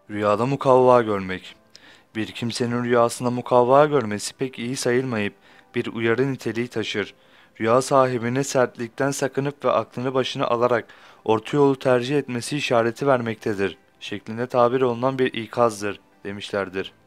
Rüyada mukavva görmek. Bir kimsenin rüyasında mukavva görmesi pek iyi sayılmayıp bir uyarı niteliği taşır. Rüya sahibine sertlikten sakınıp ve aklını başına alarak orta yolu tercih etmesi işareti vermektedir şeklinde tabir olunan bir ikazdır demişlerdir.